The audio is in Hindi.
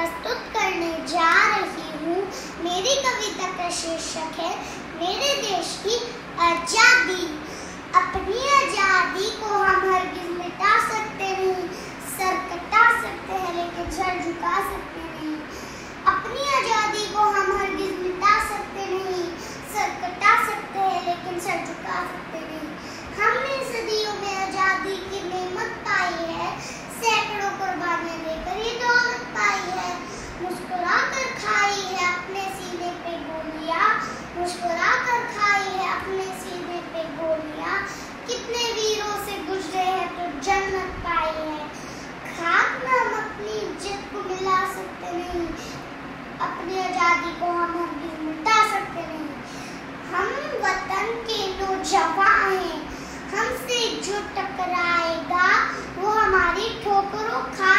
प्रस्तुत करने जा रही हूँ। मेरी कविता का शीर्षक है मेरे देश की आजादी। अपनी आजादी को हम हरगिज मिटा सकते नहीं, सर कटा सकते हैं लेकिन सर झुका सकते नहीं। अपनी आजादी को हम हरगिज मिटा सकते नहीं, सर कटा सकते हैं लेकिन सर झुका सकते नहीं। हमने सदियों में आजादी की नेमत पाई है, सैकड़ों कुर्बानियां देकर ये दौलत पाई है। मुस्कुरा कर खाई है अपने सीने पे गोलियां, मुस्कुरा कर खाई है अपने सीने पे गोलियां। कितने वीरों से गुजरे हैं तो जन्नत पाई है। खाक में हम अपनी इज्जत को मिला सकते नहीं, अपनी आजादी को हम हरगिज मिटा सकते नहीं। हम वतन के नौजवान हैं, हमसे जो टकराएगा वो हमारी ठोकरों खा